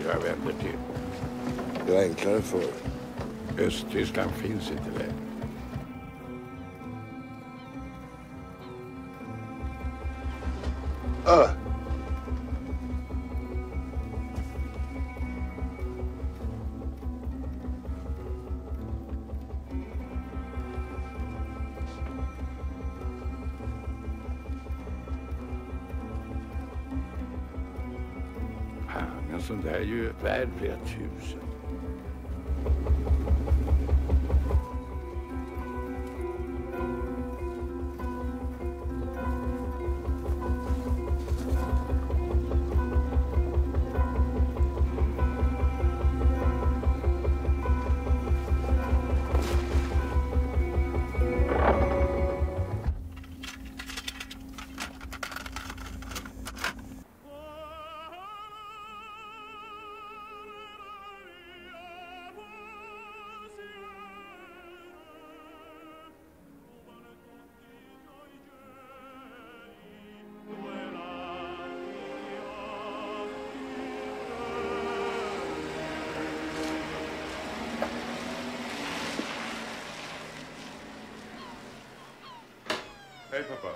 jag vänder till. Det är enklare för. Östtyskland finns inte längre. Men sånt där är ju värd flera tusen. Hej pappa.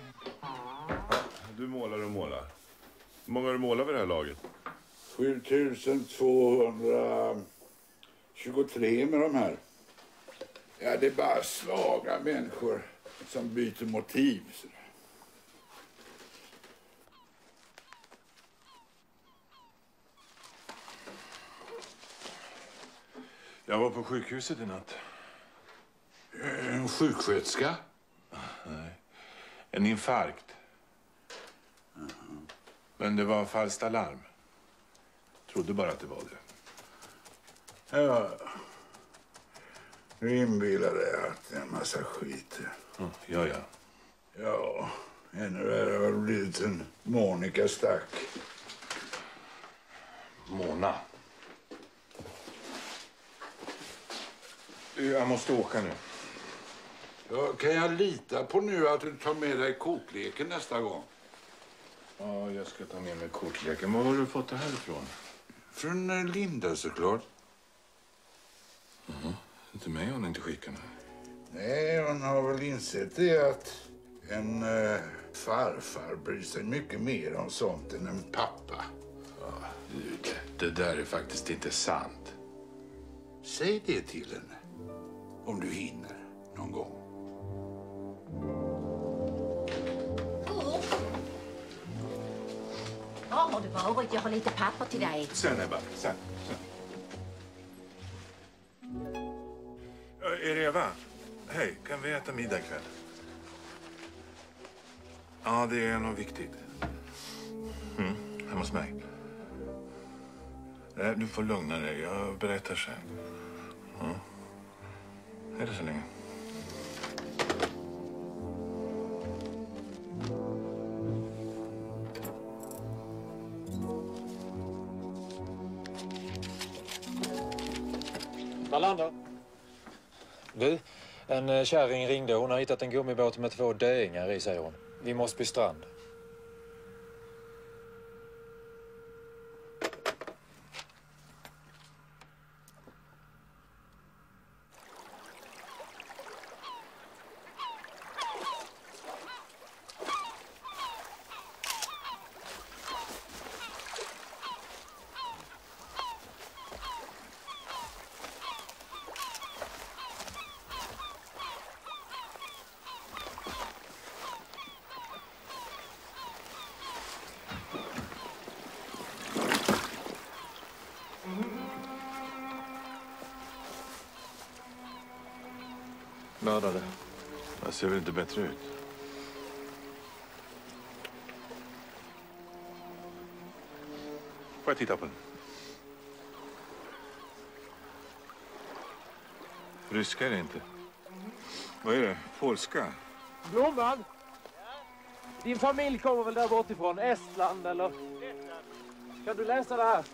Du målar och målar. Hur många har du målat vid det här laget? 7223 med de här. Ja, det är bara svaga människor som byter motiv. Jag var på sjukhuset i natt. En sjuksköterska? Nej. En infarkt. Men det var falskt alarm. Trodde bara att det var det. Ja. Du inbillar dig att det är en massa skit. Ja. Ja, ännu värre har det blivit en Monica stack. Mona. Jag måste åka nu. Ja, kan jag lita på nu att du tar med dig kortleken nästa gång? Ja, jag ska ta med mig kortleken. Var har du fått det här ifrån? Från Linda såklart. Inte mig hon inte skickat. Nej, hon har väl insett det att en farfar bryr sig mycket mer om sånt än en pappa. Ja, det där är faktiskt inte sant. Säg det till henne. Om du hinner någon gång. Var har du varit? Jag har lite papper till dig. Sen Ebba, sen. Ja, är det Eva? Hej, kan vi äta middag ikväll? Ja, det är något viktigt. Hemma hos mig. Nej, du får lugna dig. Jag berättar sen. Hej då så länge. Wallander. Du, en kärring ringde. Hon har hittat en gummibåt med 2 döingar i, säger hon. Vi måste bli strand. Mördade. Jag ser väl inte bättre ut. Får jag titta på den? Ryska är det inte. Vad är det? Polska? Blomman! Din familj kommer väl där bortifrån? Estland eller? Kan du läsa det här?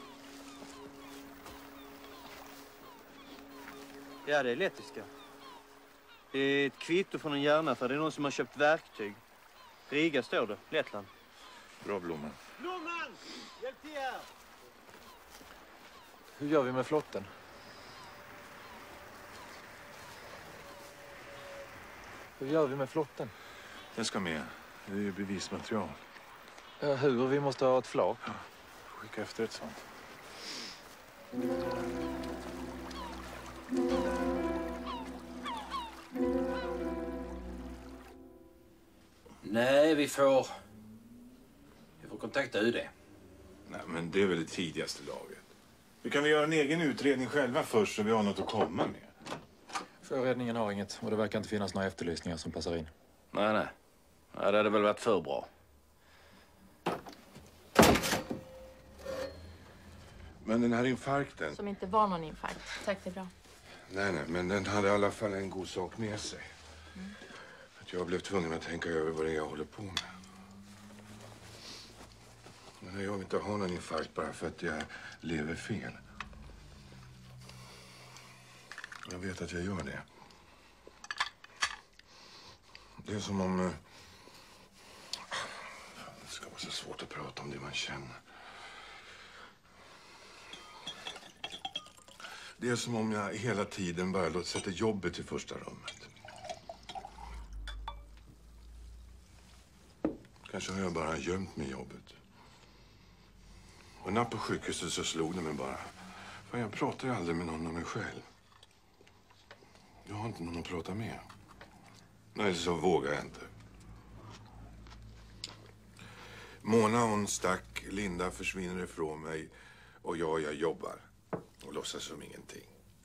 Ja, det är lettiska. Det är ett kvitto från en järnaffär. Det är någon som har köpt verktyg. Riga står det. Lettland. Bra, Blomman. Blomman! Hjälp till här! Hur gör vi med flotten? Hur gör vi med flotten? Den ska med. Det är ju bevismaterial. Ja, hur? Vi måste ha ett flak. Ja, skicka efter ett sånt. Nej, vi får kontakta UD. Nej, men det är väl det tidigaste laget. Vi kan väl göra en egen utredning själva först så vi har något att komma med. Sjöräddningen har inget och det verkar inte finnas några efterlysningar som passar in. Nej. Ja, det hade väl varit för bra. Men den här infarkten... Som inte var någon infarkt. Tack, det är bra. Nej, men den hade i alla fall en god sak med sig. Att jag blev tvungen att tänka över vad det är jag håller på med. Men jag vill inte ha någon infarkt bara för att jag lever fel. Jag vet att jag gör det. Det är som om... Det ska vara så svårt att prata om det man känner. Det är som om jag hela tiden bara låter sätta jobbet i första rummet. Kanske har jag bara gömt mig jobbet. Och natt på sjukhuset så slog det mig bara. För jag pratar ju aldrig med någon om mig själv. Jag har inte någon att prata med. Nej, så vågar jag inte. Mona hon stack, Linda försvinner ifrån mig och jag jobbar. Och låtsas som ingenting.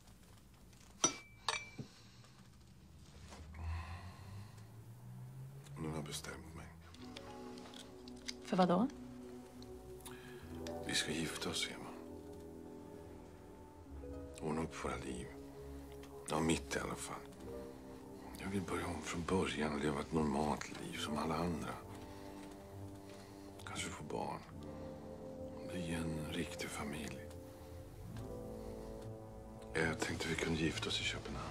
Nu har jag bestämt mig. För vad då? Vi ska gifta oss, Emma. Ordna upp våra liv. Ja, mitt i alla fall. Jag vill börja om från början och leva ett normalt liv som alla andra. Kanske få barn. Bli en riktig familj. Jag tänkte vi kunde gifta oss i Köpenhamn.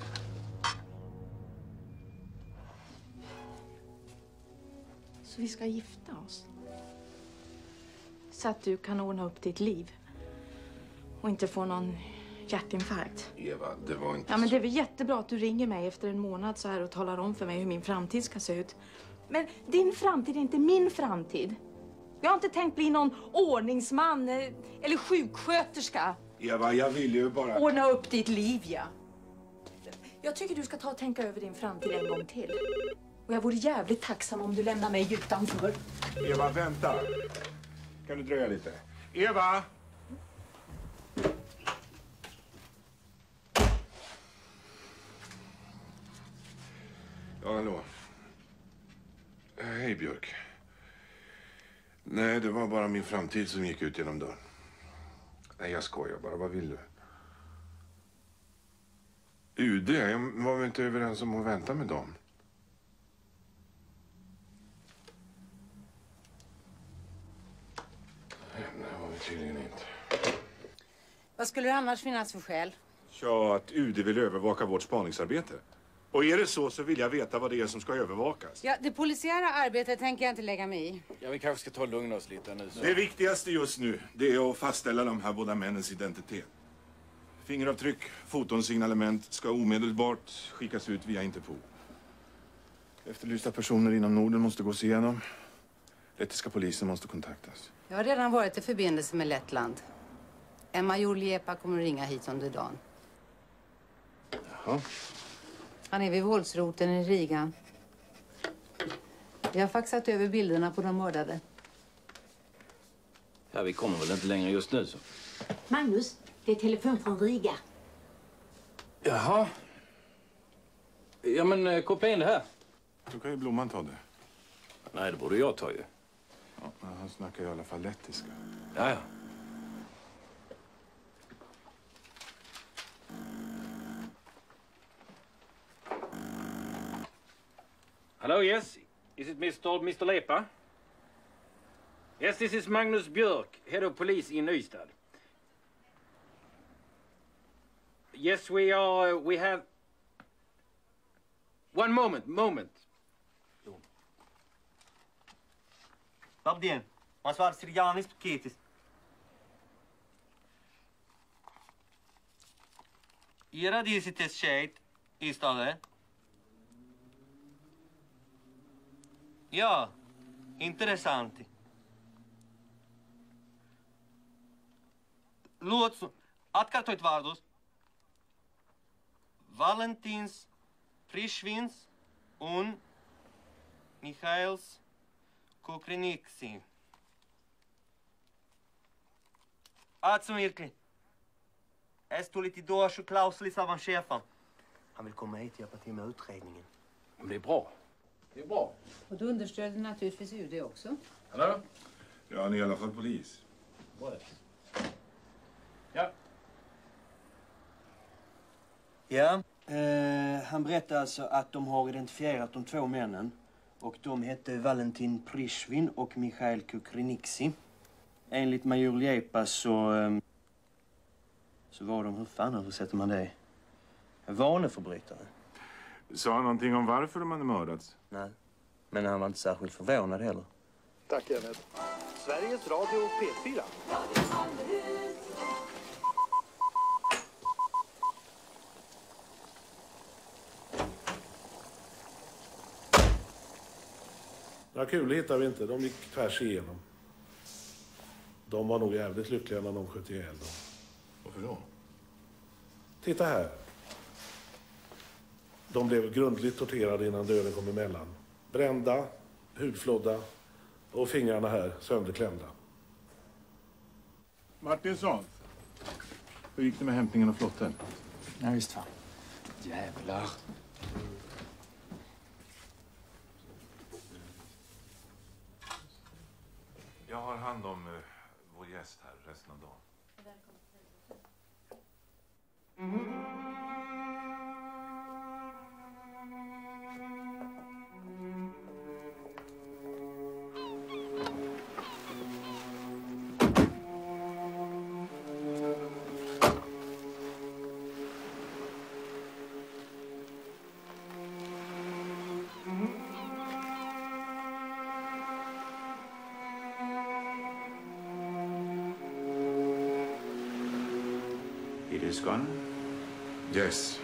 Så vi ska gifta oss? Så att du kan ordna upp ditt liv? Och inte få någon hjärtinfarkt? Eva, det var inte Ja, men det är väl jättebra att du ringer mig efter en månad så här och talar om för mig hur min framtid ska se ut. Men din framtid är inte min framtid. Jag har inte tänkt bli någon ordningsman eller sjuksköterska. Eva, jag vill ju bara... Ordna upp ditt liv, ja. Jag tycker du ska ta och tänka över din framtid en gång till. Och jag vore jävligt tacksam om du lämnar mig utanför. Eva, vänta. Kan du dröja lite? Eva! Ja, hallå. Hej, Björk. Nej, det var bara min framtid som gick ut genom dörren. Nej, jag skojar bara. Vad vill du? UD? Jag var väl inte överens om att vänta med dem? Nej, det var vi tydligen inte. Vad skulle det annars finnas för skäl? Ja, att UD vill övervaka vårt spaningsarbete. Och är det så vill jag veta vad det är som ska övervakas. Ja, det polisiära arbetet tänker jag inte lägga mig i. Ja, vi kanske ska ta och lugna oss lite nu. Så. Det viktigaste just nu, det är att fastställa de här båda männens identitet. Fingeravtryck, foton, signalement ska omedelbart skickas ut via Interpol. Efterlysta personer inom Norden måste gås igenom. Lettiska polisen måste kontaktas. Jag har redan varit i förbindelse med Lettland. En major Liepa kommer att ringa hit under dagen. Jaha. Han är vid våldsroten i Riga. Vi har faxat över bilderna på de mördade. Ja, vi kommer väl inte längre just nu så. Magnus, det är telefon från Riga. Jaha. Ja, men koppla in det här. Då kan ju Blomman ta det. Nej, det borde jag ta ju. Ja, men han snackar ju i alla fall lettiska. Ja. Hello, yes. Is it Mr. Lepa? Yes, this is Magnus Björk, head of police in Ystad. Yes, we have... One moment. Labdien! Mans vārds ir Jānis Kītis. Era disites shade istade. Ja, interessanti. Lūdzu, atkārtojiet vārdus. Valentīns Prišvins un Mihails Kukriniksī. Atsumirkli. Jag står lite došu Klaus savan chefen. Han vill komma hit och hjälpa till med utredningen. Men det är bra. Det är bra. Och du understöder naturligtvis UD också. Hallå? Ja, han är i alla fall polis. Ja. Ja, han berättade alltså att de har identifierat de två männen. Och de hette Valentin Prishvin och Michail Kukriniksy. Enligt major Liepa så var de, hur fan översätter man det? Vaneförbrytare. Sa han någonting om varför de hade mördats? Nej, men han var inte särskilt förvånad heller. Tack, Kenneth. Sveriges Radio P4. Några kulor hittade vi inte. De gick tvärs igenom. De var nog jävligt lyckliga när de sköt ihjäl dem. Varför då? Titta här. De blev grundligt torterade innan döden kom emellan. Brända, hudflodda och fingrarna här sönderklämda. Martinsson. Hur gick det med hämtningen av flotten? Ja, visst fan. Jävlar. Jag har hand om vår gäst här resten av dagen. It is gone? Yes.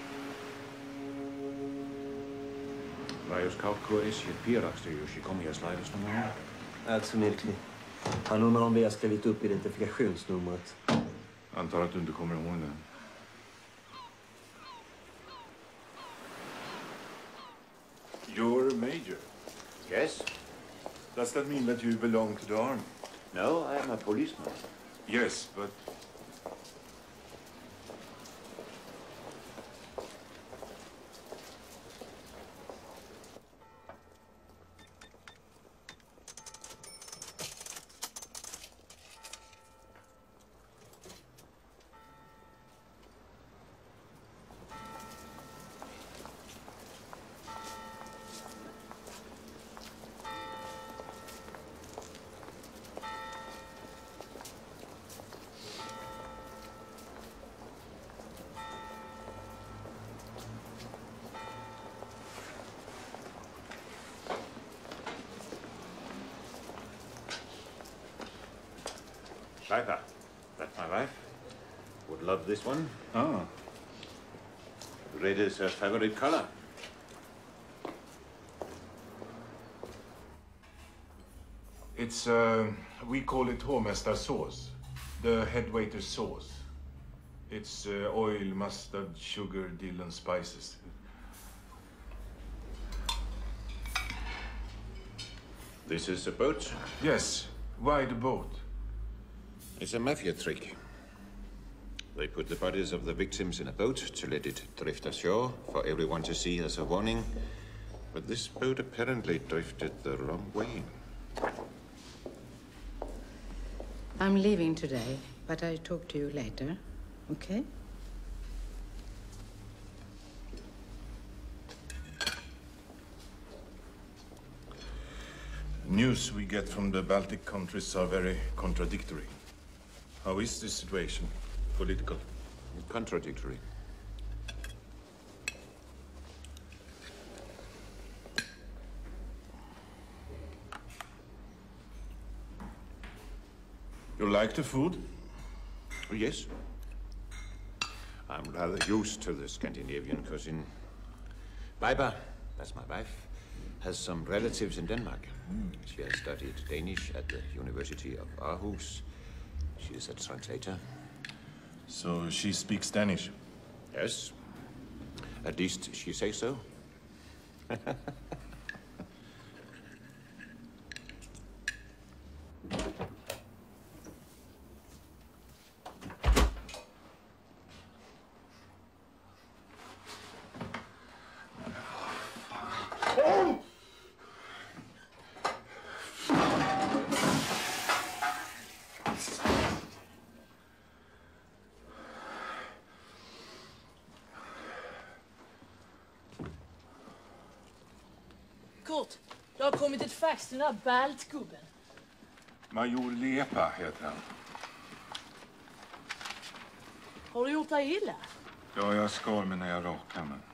Lajos Kaukkois ja Pieraksta Jussi komias laitosta muualla. Atsumirkli. Han undrar om vi har skrivit upp identifikationsnumret. Antar att du inte kommer ihåg det. You're a major. Yes. Does that mean that you belong to the army? No, I am a policeman. Yes, but... Leipa, that's my wife. Would love this one. Ah. Red is her favorite color. It's, we call it hovmästarsås. The head waiter's sauce. It's oil, mustard, sugar, dill and spices. This is a boat? Yes. Why the boat? It's a mafia trick. They put the bodies of the victims in a boat to let it drift ashore for everyone to see as a warning. But this boat apparently drifted the wrong way. I'm leaving today, but I'll talk to you later, okay? News we get from the Baltic countries are very contradictory. How is this situation? Political? Contradictory. You like the food? Yes. I'm I'm rather used to the Scandinavian cuisine. Baiba, that's my wife, has some relatives in Denmark. She has studied Danish at the University of Aarhus. She is a translator. So she speaks Danish? Yes. At least she says so. Kurt, det har kommit ett fax till den här baltgubben. Major Lepa heter han. Har du gjort dig illa? Ja, jag skar mig när jag rakade mig.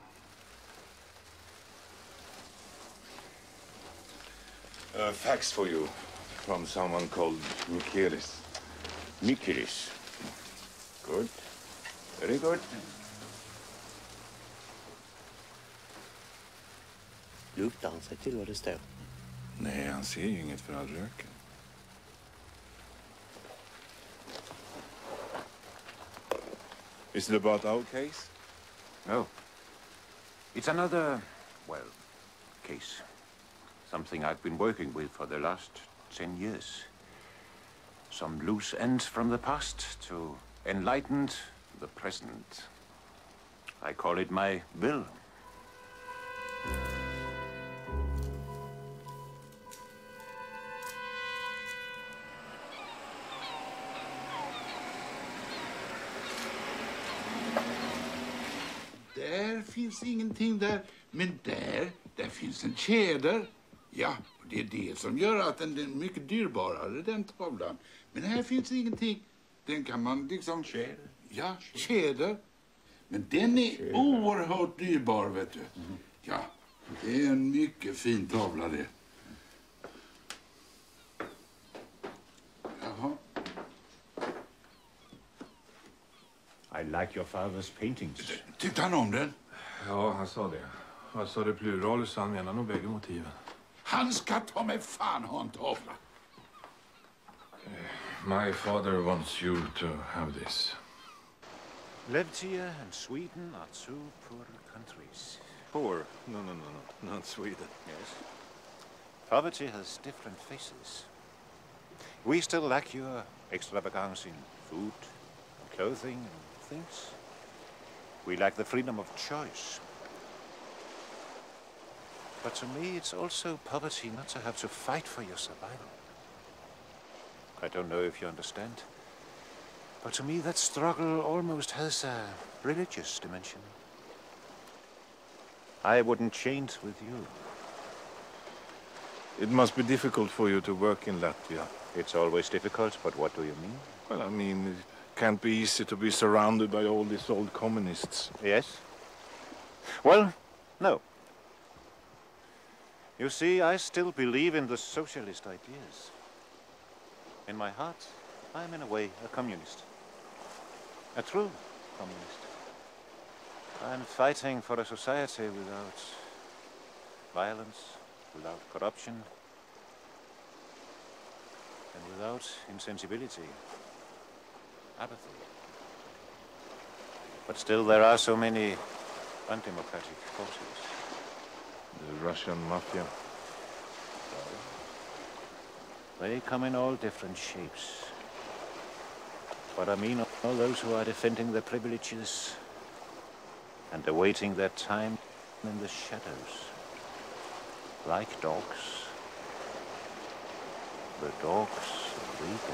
Fax for you from someone called Mikiris. Mikiris. Good. Very good. Luktar han sig till vad det står? Nej, han ser ju inget för all röken. Is it about our case? No. It's another, well, case. Something I've been working with for the last 10 years. Some loose ends from the past to enlighten the present. I call it my will. Där finns ingenting där, men där finns en tjäder. Ja, det är det som gör att den är mycket dyrbarare, den tavlan. Men här finns ingenting. Den kan man liksom... Tjäder? Ja, tjäder. Men den är oerhört dyrbar, vet du. Ja, det är en mycket fin tavla det. Jaha. I like your father's paintings. Tyckte han om den? Ja, han sa det. Han sa det pluralis, så han menar nog bägge motiven. Han ska ta mig fan ha en tavla. My father wants you to have this. Levtia and Sweden are two poor countries. Poor? No, not Sweden. Yes. Poverty has different faces. We still lack your extravagance in food, clothing, and things. We lack the freedom of choice. But to me, it's also poverty not to have to fight for your survival. I don't know if you understand. But to me, that struggle almost has a religious dimension. I wouldn't change with you. It must be difficult for you to work in Latvia. It's always difficult, but what do you mean? Well, I mean, it can't be easy to be surrounded by all these old communists. Yes? Well, no. You see, I still believe in the socialist ideas. In my heart, I'm in a way a communist. A true communist. I'm fighting for a society without violence, without corruption, and without insensibility, apathy. But still there are so many undemocratic forces. The Russian mafia. They come in all different shapes. But I mean all those who are defending their privileges and awaiting their time in the shadows. Like dogs. The dogs of Riga.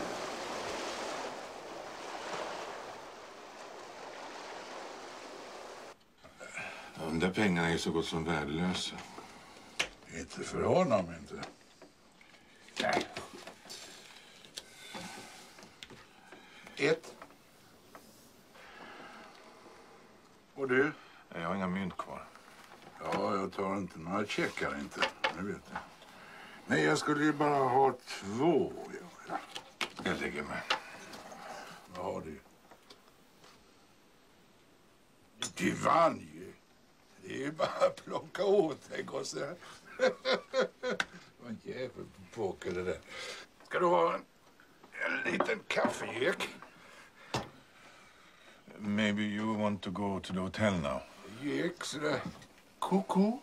De där pengarna är så gott som värdelösa. Inte för honom, inte. Nej. Ett. Och du? Jag har inga mynt kvar. Ja, jag tar inte några checkar inte. Jag vet det. Nej, jag skulle ju bara ha 2. Ja. Jag lägger mig. Vad har du? Du vann ju. Det är ju bara att plocka åt dig, gosse. Det var en jävel på poker det där. Ska du ha en liten kaffegek? Maybe you want to go to the hotel now. Gek sådär. Koko.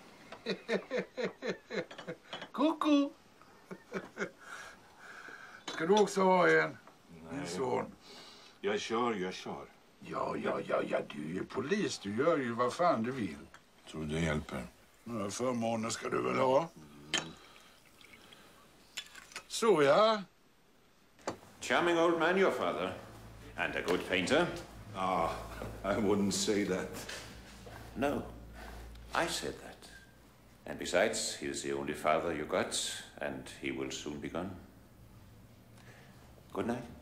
Koko. Ska du också ha en? Min son. Jag kör. Ja, du är polis. Du gör ju vad fan du vill. Tror du det hjälper? Några förmåner ska du väl ha? Så ja. Charming old man, your father. And a good painter. Ah, I wouldn't say that. No, I said that. And besides, he's the only father you got, and he will soon be gone. Good night.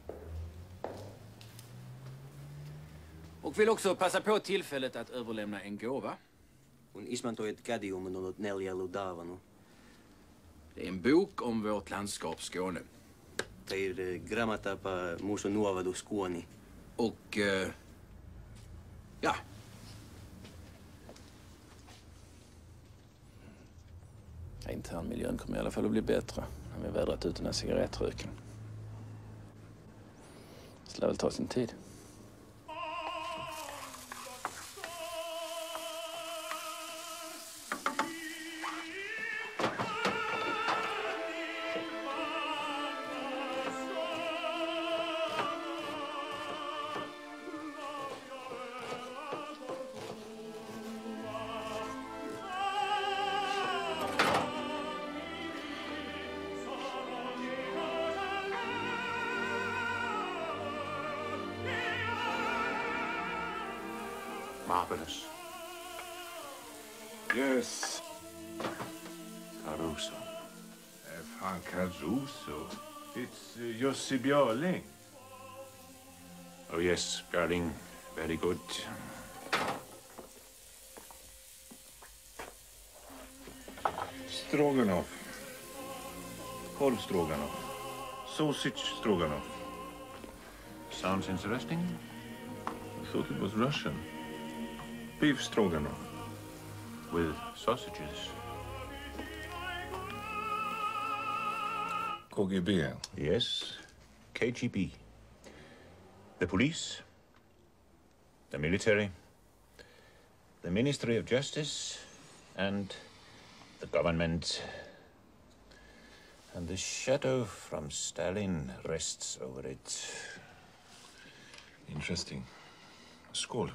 Och vill också passa på tillfället att överlämna en gåva. On ismantoit kädiumun ollut 4 ludavanu. Det är en bok om vårt landskap Skåne. Teir grammatapa muso nuovadu Skåni. Och, ja. Internmiljön kommer i alla fall att bli bättre när vi vädrat ut den här cigarettröken. Det ska väl ta sin tid. Marvelous. Yes. Caruso. Fan, Caruso. It's Jussi Björling. Oh yes, Björling. Very good. Stroganoff. Korvstroganoff. Sausage stroganoff. Sounds interesting. I thought it was Russian. Beef stroganoff. With sausages. KGB. Yes, KGB. The police, the military, the Ministry of Justice, and the government. And the shadow from Stalin rests over it. Interesting. Skål.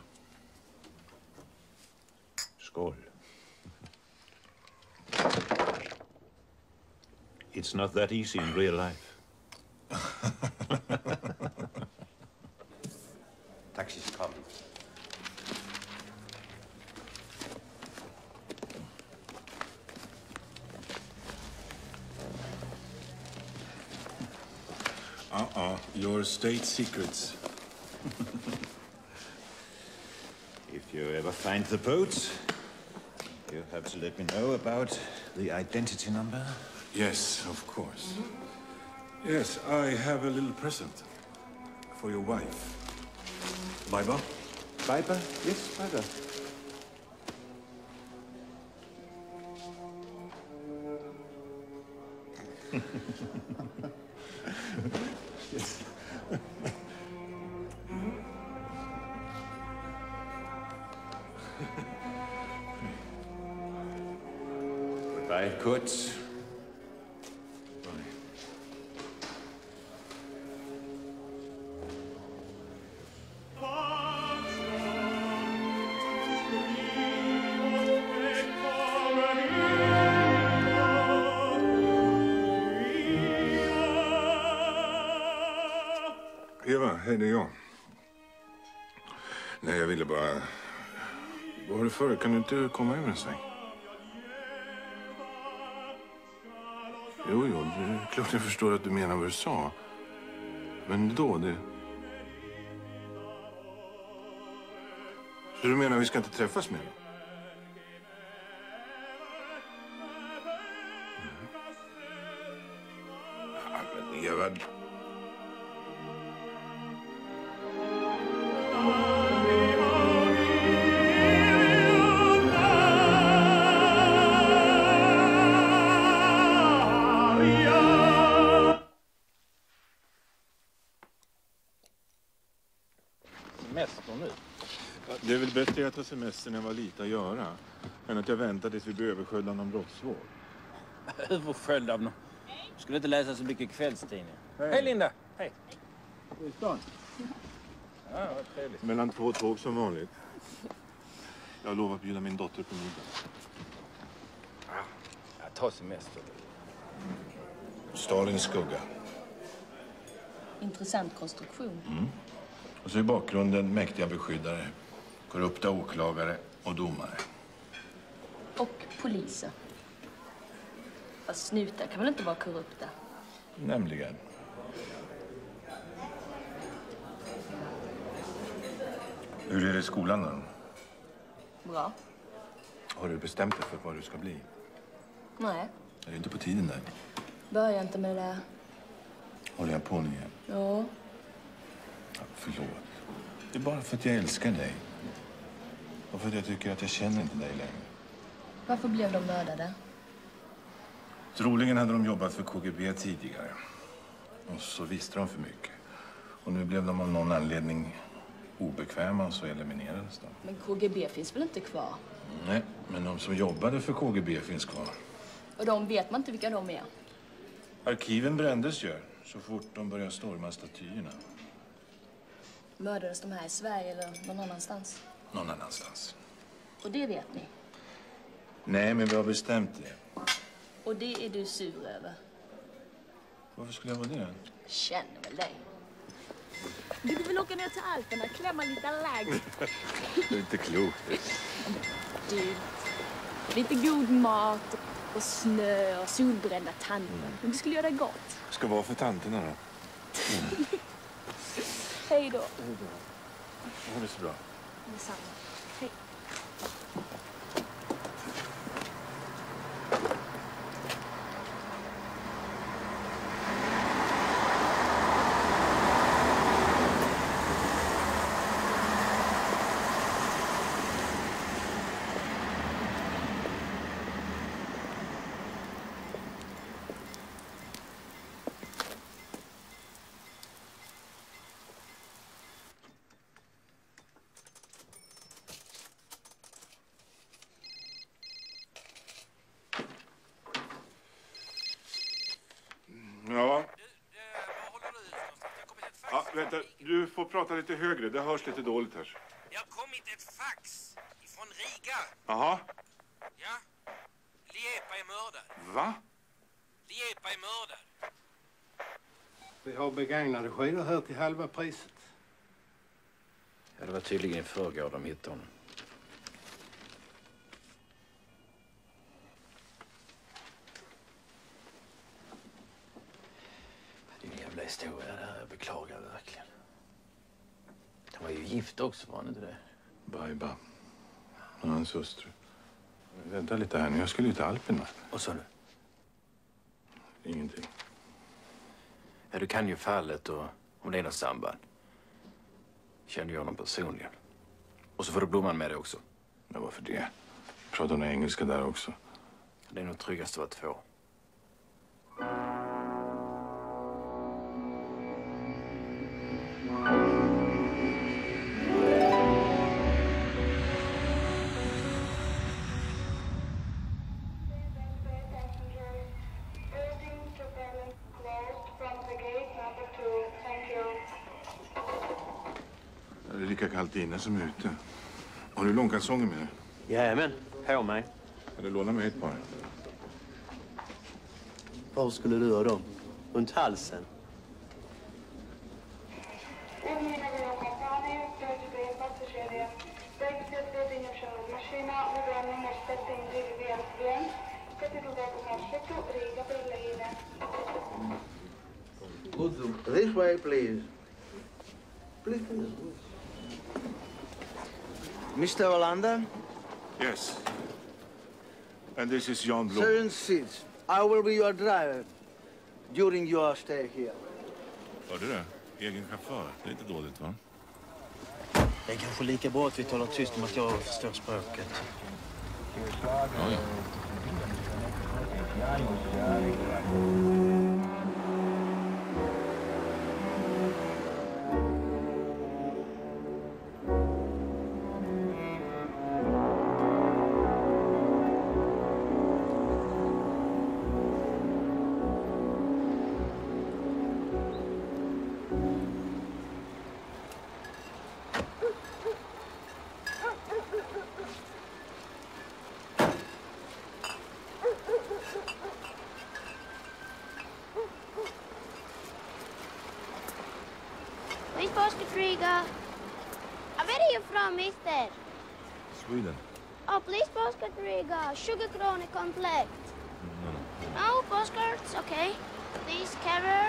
Skål. It's not that easy in real life. Taxi's coming. Your state secrets. If you ever find the boat, you have to let me know about the identity number. Yes, of course. Yes, I have a little present for your wife. Baiba? Baiba? Yes, Baiba. Yes. Goodbye, Kurt. Eva, hej, det är jag. Nej, jag ville bara... Vad har du för? Kan du inte komma över en sväng? Jo, det är klart jag förstår att du menar vad du sa. Men då, det... Så du menar att vi ska inte träffas mer? Ja, men Eva... semester nu. Ja, det är väl bättre att jag tar semester när jag var lite att göra än att jag väntar tills vi blir översköljda av någon brottsvård. Översköljd av någon. Skulle inte läsa så mycket kvällstidningar. Hej Linda! Hej! Hur är stan? Ja, vad trevligt. Mellan 2 tåg som vanligt. Jag har lovat att bjuda min dotter på middag. Jag tar semester. Stalins skugga. Intressant konstruktion. Mm. Och så i bakgrunden mäktiga beskyddare, korrupta åklagare och domare. Och poliser. Fast snutar kan väl inte vara korrupta? Nämligen. Hur är det i skolan då? Bra. Har du bestämt dig för vad du ska bli? Nej, Är det inte på tiden där? börja inte med det. Håller jag på nu igen? Ja. Ja, förlåt. Det är bara för att jag älskar dig. Och för att jag tycker att jag känner inte dig längre. Varför blev de mördade? Troligen hade de jobbat för KGB tidigare. Och så visste de för mycket. Och nu blev de av någon anledning obekväma och så eliminerades de. Men KGB finns väl inte kvar? Nej, men de som jobbade för KGB finns kvar. Och de vet man inte vilka de är. Arkiven brändes ju så fort de började storma statyerna. Mördades de här i Sverige eller någon annanstans? Någon annanstans. Och det vet ni. Nej, men vi har bestämt det. Och det är du sur över. Varför skulle jag vara det? Känner väl dig. Du vill åka ner till Alperna, klämma lite lägg. Det är inte klokt. Du, lite god mat och snö och solbrända tanter. Men det skulle göra dig gott. Ska vara för tanterna då? Hej då. Ha det så bra. Detsamma. Hej. Ja. Ja, vänta. Du får prata lite högre. Det hörs lite dåligt här. Det har kommit ett fax ifrån Riga. Jaha. Ja. Liepa är mördad. Va? Liepa är mördad. Vi har begagnade skidor här till halva priset. Ja, det var tydligen i förrgår de hittade honom. Det är en jävla historia det här. Jag beklagar verkligen. Han var ju gift också, var han inte det? Baiba. Och hans hustru. Men vänta lite här nu. Jag skulle ju till Alperna. Vad sa du? Ingenting. Ja, du kan ju fallet och om det är något samband. Känner jag honom personligen. Och så får du Blomman med dig också. Men varför det? Pratar hon engelska där också? Det är nog tryggast att vara två. Det är lika kallt inne som ute. Har du långkalsonger med dig? Jajamän, på mig. Kan du låna mig ett par? Var skulle du ha dem? Runt halsen? This way, please. Please. Mr. Hollander? Yes. And this is Jan Blom. 7 seats. I will be your driver during your stay here. Hörde du det? Egen chaufför. Det är inte dåligt, va? Det är kanske lika bra att vi talar tyst om att jag förstår språket. Ja, ja. postcard, Riga. Where are you from, mister? Sweden. Oh, please, postcard, Riga. Sugar crony complete. No, postcards, okay. Please, carrier.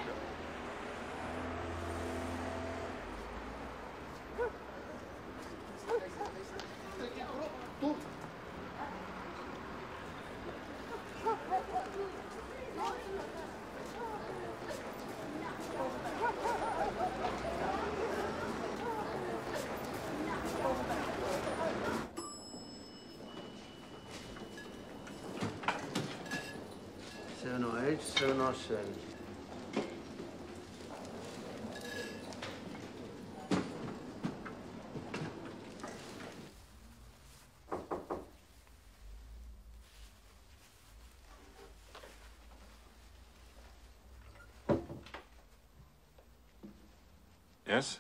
Yes?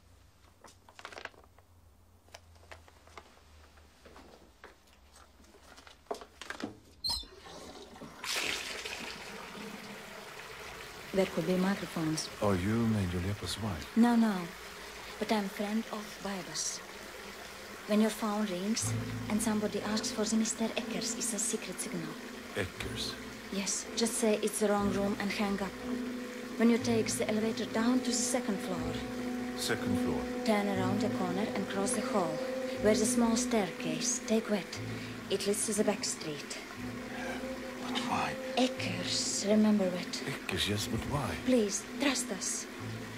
There could be microphones. Are you Major Lepa's wife? No, no. But I'm friend of Bybus. When your phone rings and somebody asks for the Mr. Eckers, it's a secret signal. Eckers? Yes, just say it's the wrong room and hang up. When you take the elevator down to the second floor. Second floor? Turn around the corner and cross the hall. Where's a small staircase. Take wet. It leads to the back street. But why? Eckers, remember wet. Eckers, yes, but why? Please, trust us.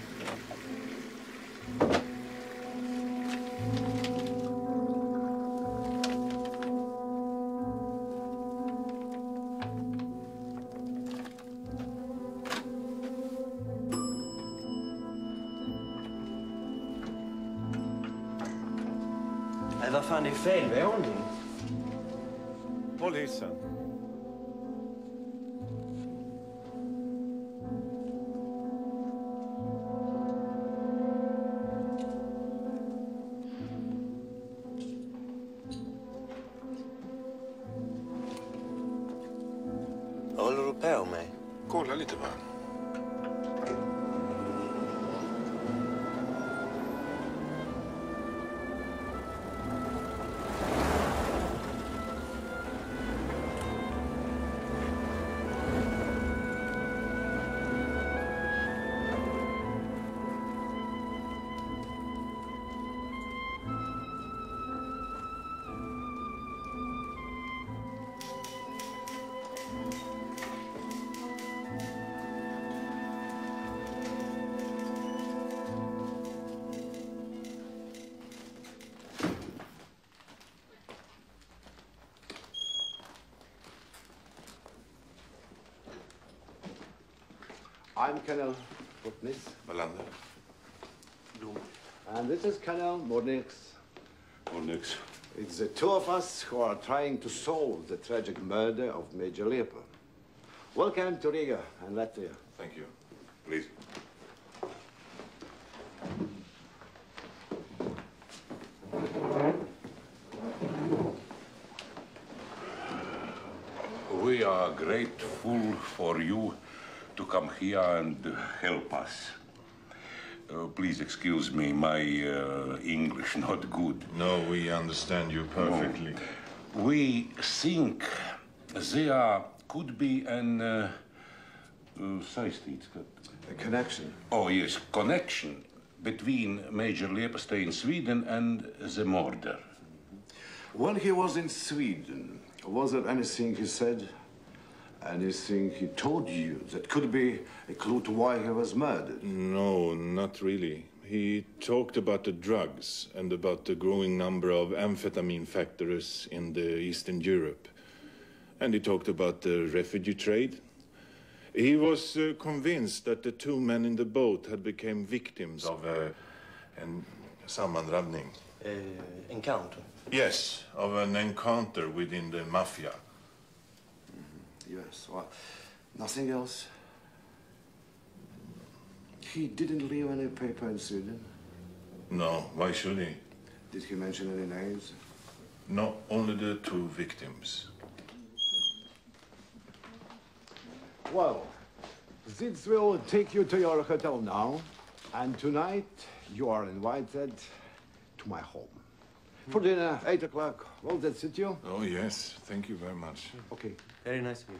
Vad fan är fel våning? Håll hissen. Vad håller du på med? Kolla lite va. I'm Colonel Putnis. Wallander. And this is Colonel Mornix. Mornix. It's the two of us who are trying to solve the tragic murder of Major Lepa. Welcome to Riga and Latvia. Thank you. Please. We are grateful for you to come here and help us. Please excuse me, my English not good. No, we understand you perfectly. No. We think there could be an A connection. Oh yes, connection between Major Lepa stay in Sweden and the murder. When he was in Sweden, was there anything he said, anything he told you that could be a clue to why he was murdered? No, not really. He talked about the drugs and about the growing number of amphetamine factories in the Eastern Europe. And he talked about the refugee trade. He was convinced that the two men in the boat had become victims of en sammandrabbning. Encounter? Yes, of an encounter within the mafia. Yes, well, nothing else? He didn't leave any paper in Sweden? No, why should he? Did he mention any names? No, only the two victims. Well, this will take you to your hotel now. And tonight, you are invited to my home. For dinner, 8 o'clock. Will that suit you? Oh, yes. Thank you very much. Okay. Very nice of you.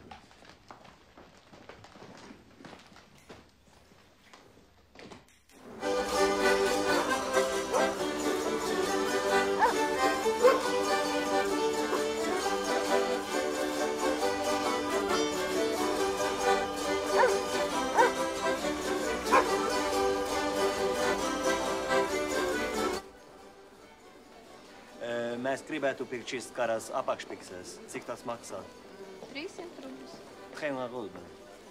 Mēs gribētu pirkt šīs karas apakšpikses. Cik tas maksā? 300 rubļus. 300 rubļu.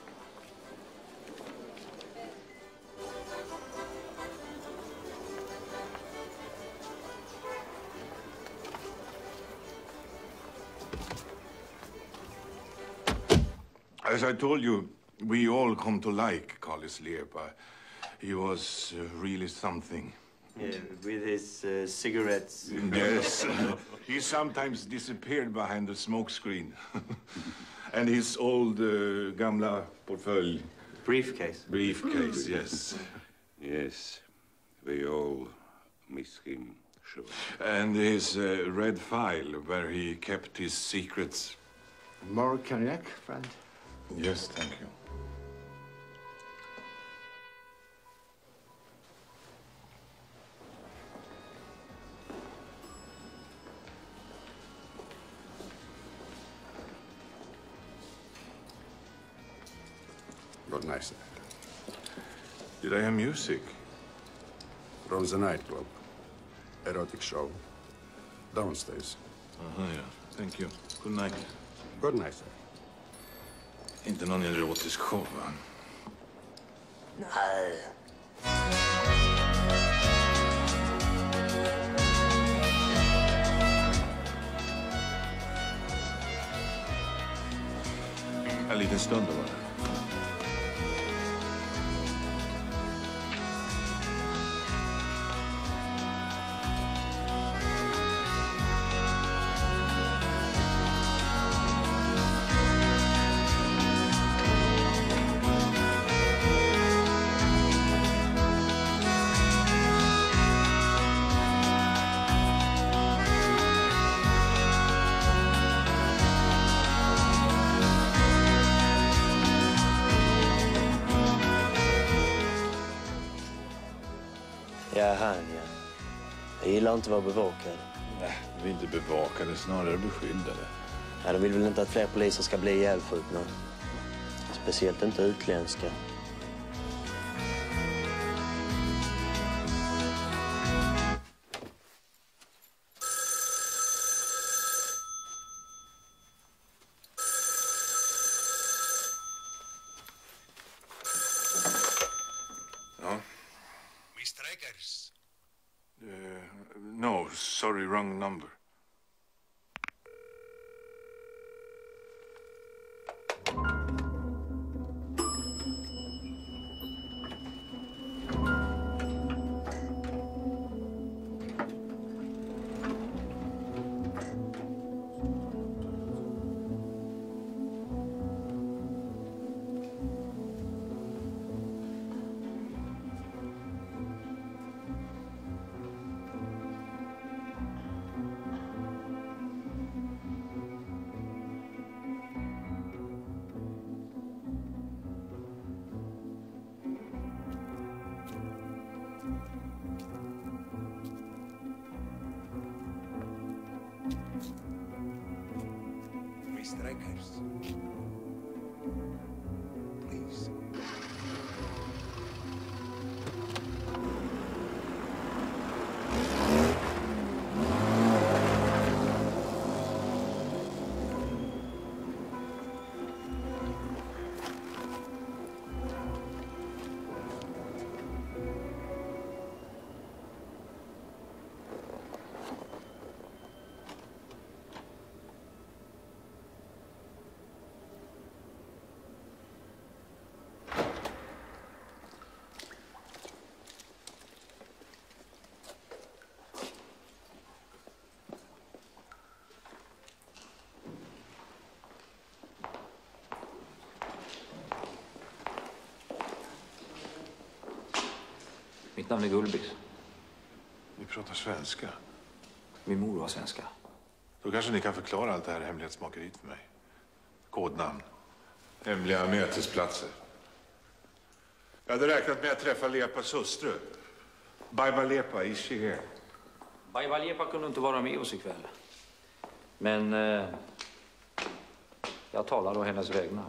As I told you, we all come to like Carlos Liepa. He was really something. Yeah, with his cigarettes. Yes. He sometimes disappeared behind the smoke screen. And his old gamla portfolio. Briefcase. Briefcase, yes. Yes, we all miss him, sure. And his red file where he kept his secrets. More cognac, friend? Yes, thank you. Good night, sir. Did I hear music? From the nightclub. Erotic show. Downstairs. Yeah. Thank you. Good night. Good night, sir. Inte någon erotisk show, va? Nej. En liten stund då, bara. Ja, han ja. Jag gillar inte att vara bevakad. Nej, vi är inte bevakade, snarare beskyddade. Ja, de vill väl inte att fler poliser ska bli ihjälskjutna. Speciellt inte utländska. Ja. Mr. Eggers. No, sorry, wrong number. Mr. Eggers. Please. Mitt namn är Gullbis. Ni pratar svenska. Min mor var svenska. Då kanske ni kan förklara allt det här hemlighetsmakeriet för mig. Kodnamn. Hemliga mötesplatser. Jag hade räknat med att träffa Lepas hustru. Baiba Lepa, is she here? Baiba Lepa kunde inte vara med oss ikväll. Men jag talar å hennes vägnar.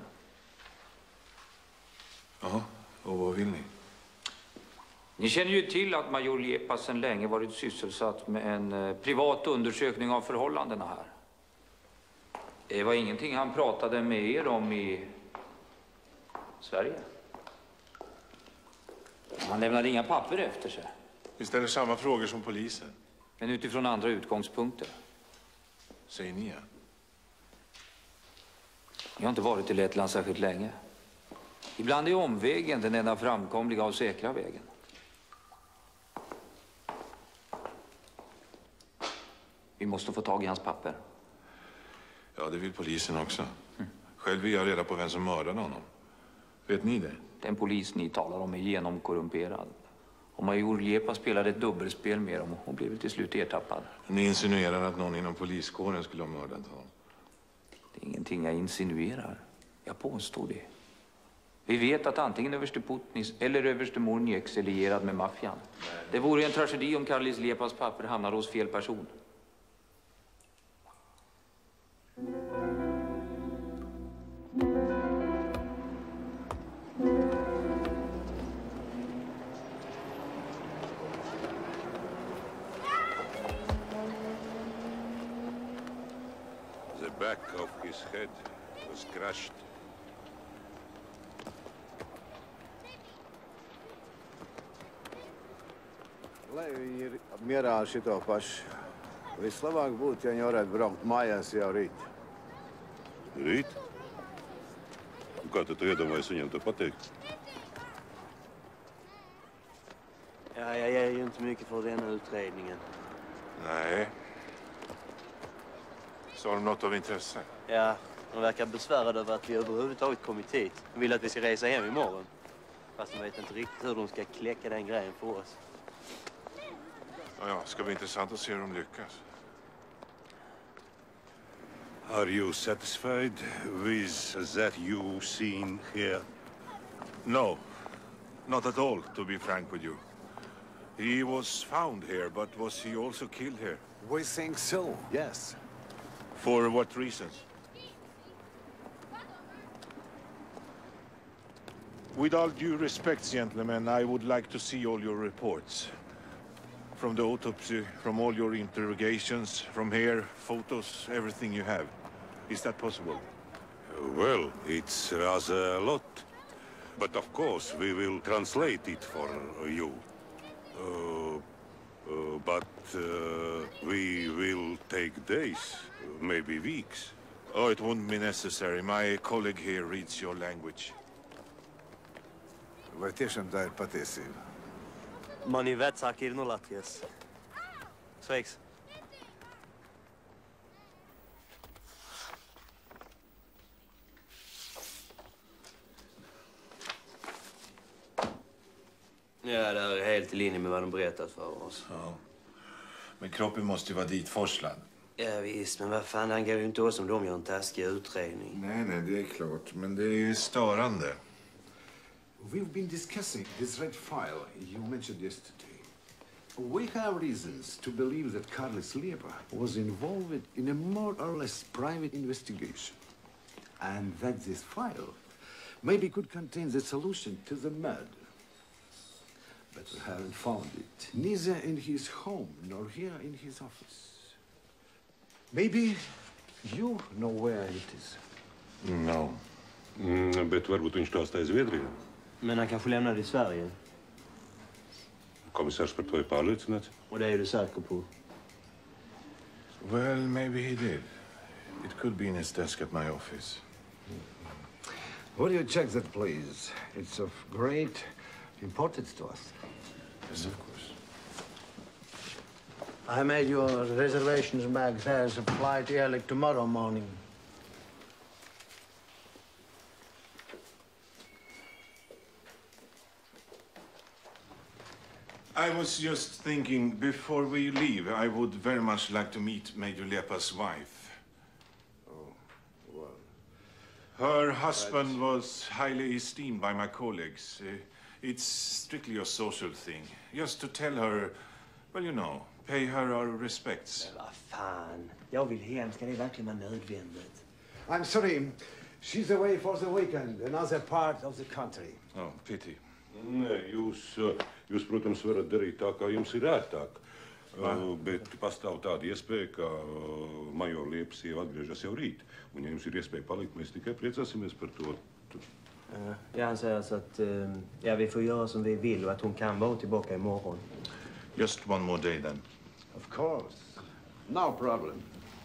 Ja, och vad vill ni? Ni känner ju till att major Lepa sedan länge varit sysselsatt med en privat undersökning av förhållandena här. Det var ingenting han pratade med er om i Sverige. Han lämnade inga papper efter sig. Vi ställer samma frågor som polisen. Men utifrån andra utgångspunkter. Säger ni ja? Jag har inte varit i Lettland särskilt länge. Ibland är omvägen den enda framkomliga och säkra vägen. Vi måste få tag i hans papper. Ja, det vill polisen också. Själv vill jag reda på vem som mördade honom. Vet ni det? Den polis ni talar om är genomkorrumperad. Och major Lepa spelade ett dubbelspel med dem och blev till slut ertappad. Ni insinuerar att någon inom poliskåren skulle ha mördat honom. Det är ingenting jag insinuerar. Jag påstår det. Vi vet att antingen överste Putnis eller överste Murnieks är lierad med maffian. Det vore en tragedi om Karlis Lepas papper hamnar hos fel person. The back of his head was crushed. Lai viņi ir mierā ar šito pašu. Vislabāk būtu, ja viņi varētu braukt mājās jau rīt. Rīt? Kā tu iedomājies viņam to pateikt? Ja, jag ger ju inte mycket för den utredningen. Nej. Sa de något av intresse? Ja, de verkar besvärade över att vi överhuvudtaget kommit hit. De vill att vi ska resa hem imorgon. Fast de vet inte riktigt hur de ska kläcka den grejen för oss. Ja, ska bli intressant att se hur de lyckas. Are you satisfied with that you seen here? No, not at all, to be frank with you. He was found here, but was he also killed here? We think so, yes. For what reasons? With all due respect, gentlemen, I would like to see all your reports. From the autopsy, from all your interrogations, from here, photos, everything you have. Is that possible? Well, it's rather a lot. But of course, we will translate it for you. But we will take days, maybe weeks. Oh, it won't be necessary. My colleague here reads your language. Vai tiešām tā ir patiesība? Mani vecāki ir no Latvijas. Sveiks. Ja, det är helt i linje med vad de berättat för oss. Ja. Men kroppen måste ju vara ditforslad. Ja visst, men vad fan, han går ju inte oss om de gör en taskig utredning. Nej, det är klart. Men det är ju störande. We've been discussing this red file you mentioned yesterday. We have reasons to believe that Karlis Lepa was involved in a more or less private investigation. And that this file maybe could contain the solution to the murder. But we haven't found it, neither in his home nor here in his office. Maybe you know where it is. No. Bet varbūt viņš to atstāja Zviedrijā. Men han kanske lämnade i Sverige. Komisārs par to ir pārliecināts. Och det är du säker på? Well, maybe he did. It could be in his desk at my office. Will you check that, please? It's of great importance to us. Yes, of course. I made your reservations back. There's a flight early tomorrow morning. I was just thinking, before we leave, I would very much like to meet Major Lepa's wife. Oh, well. Her husband was highly esteemed by my colleagues. It's strictly a social thing. Just to tell her, well, you know, pay her our respects. Men vad fan. Jag vill hem. Ska det verkligen vara nödvändigt? I'm sorry. She's away for the weekend, another part of the country. Oh, pity. Nē, jūs, protams, varat darīt tā, kā jums ir ērtāk. Bet pastāv tāda iespēja, ka Majora Liepas sieva atgriežas jau rīt. Un ja jums ir iespēja palikt, mēs tikai priecāsimies par to. Ja, han säger alltså att ja, vi får göra som vi vill och att hon kan vara tillbaka imorgon. Just one more day then. Of course. No problem.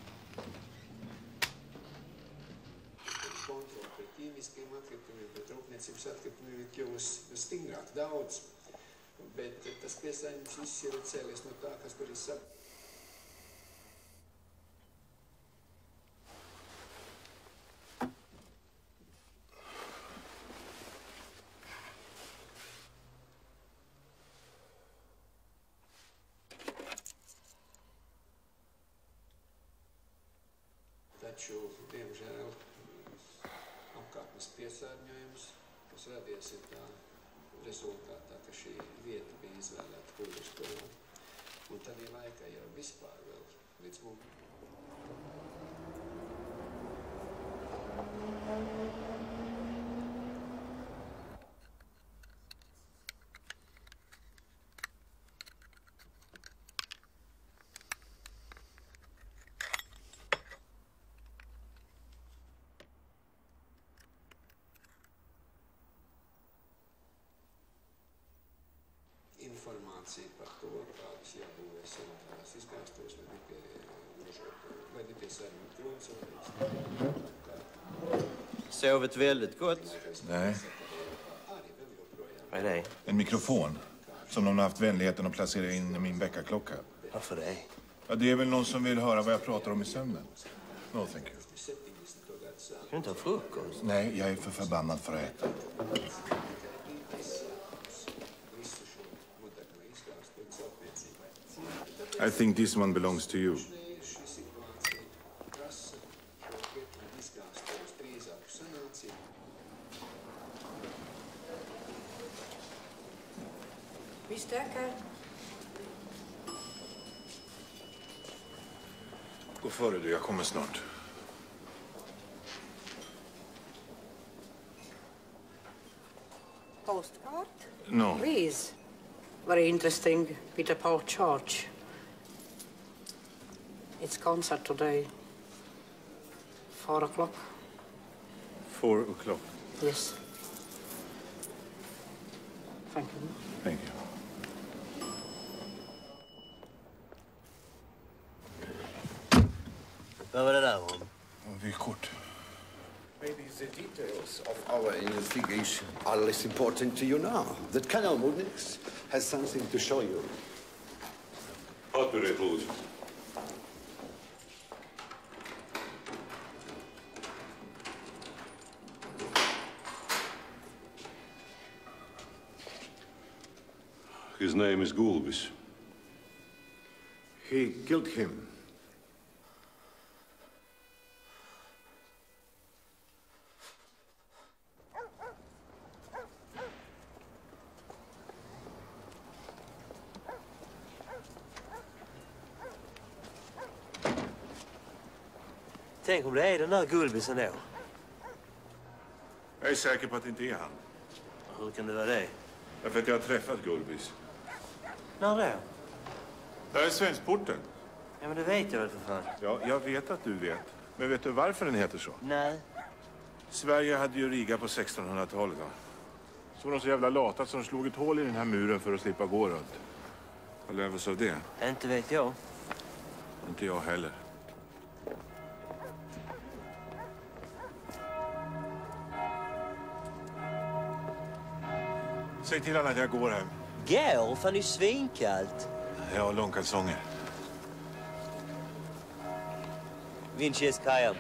Stingāk daudz, bet tas piesaņums viss ir cēlies no tā, kas tur ir Taču, diemžēl, apkārtnes piesārņojums, kas radies ir tā rezultātā, ka šī vieta bija izvēlēta Kuļušpilā. Un tad ir laika jau vispār vēl līdz mums. Informācija par to, kādas jābūvē sanitārās izgāstos, vai nepie saimnieku krūns. Sovit väldigt gott. Nej. Vad är det? En mikrofon som någon har haft vänligheten att placera in i min väckarklocka. Varför det? Ja, det är väl någon som vill höra vad jag pratar om i sömnen. No, thank you. Ska du inte ha frukost? Nej, jag är för förbannad för att äta. I think this one belongs to you. Vi stökar. Gå före du, jag kommer snart. Postcard? No. Please. Very interesting. Peter Paul Church. It's concert today. 4 o'clock. 4 o'clock. Yes. Thank you. Thank you. Vad var det där om? Vykort. Maybe the details of our investigation are less important to you now. That Colonel Mudnix has something to show you. Atperiet, lūdzu. His name is Gulbis. He killed him. Tänk om det är den där Gulbisen då. Jag är säker på att det inte är han. Hur kan det vara det? Därför att jag har träffat Gulbis. När då? Där är Svenskporten. Ja, men det vet jag väl för fan. Ja, jag vet att du vet. Men vet du varför den heter så? Nej. Sverige hade ju Riga på 1600-talet, va? Så var de så jävla lata så de slog ett hål i den här muren för att slippa gå runt. Vad lär vi oss av det? Inte vet jag. Inte jag heller. Säg till honom att jag går hem. Går? Fan, det är svinkallt. Jag har långkalsonger. Vinches Kaja.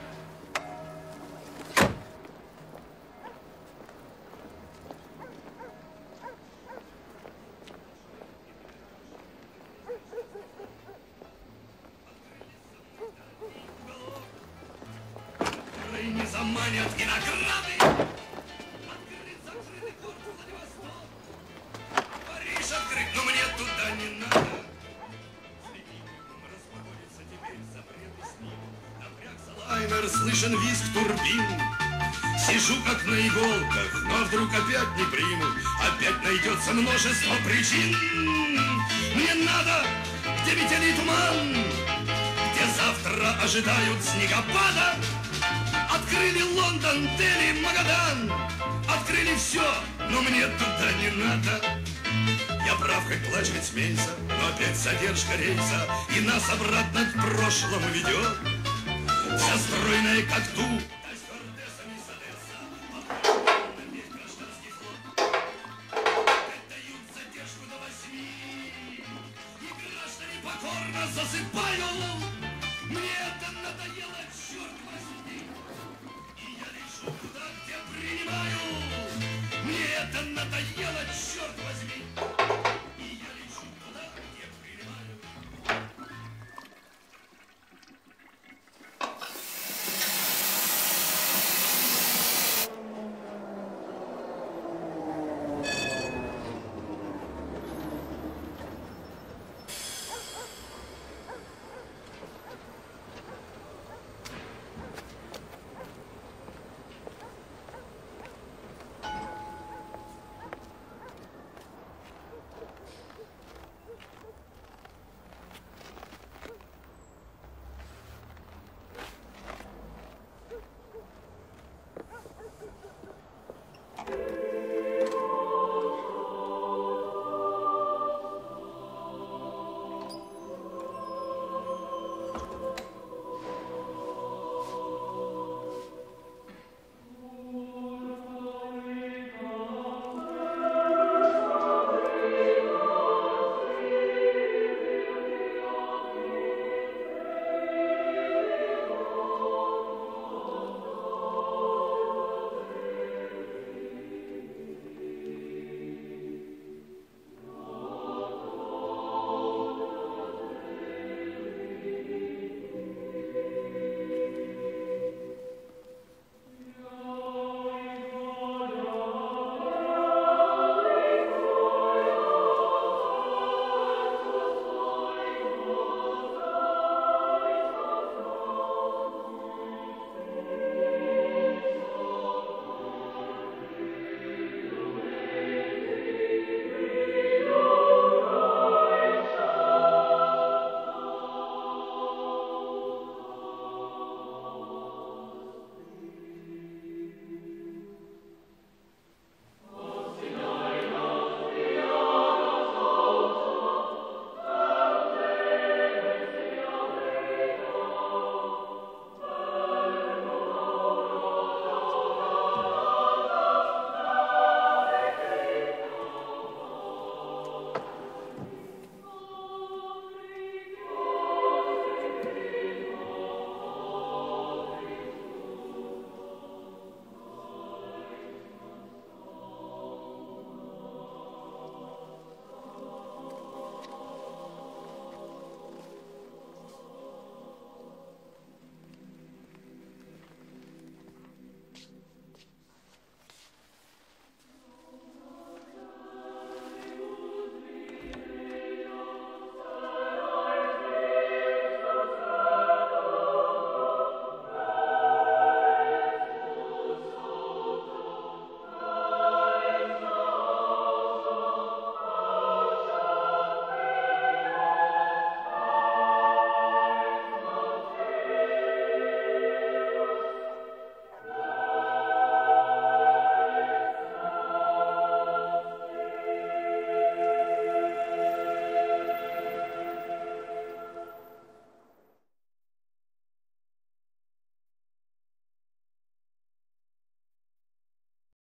монетки награды. Закрытый город Владивосток. Париж открыт, но мне туда не надо. Распогодится теперь запреты с ним. Напрягся лайнер, слышен визг турбин. Сижу как на иголках, но вдруг опять не примут. Опять найдется множество причин. Мне надо, где метели туман, где завтра ожидают снегопада. Открыли Лондон, Дели, Магадан. Открыли все, но мне туда не надо. Я прав, хоть плачь, хоть смейся, но опять задержка рейса и нас обратно к прошлому ведет. Вся стройная, как дуб. Засыпаю, мне это надоело, черт возьми. И я лежу туда, где принимаю. Мне это надоело, черт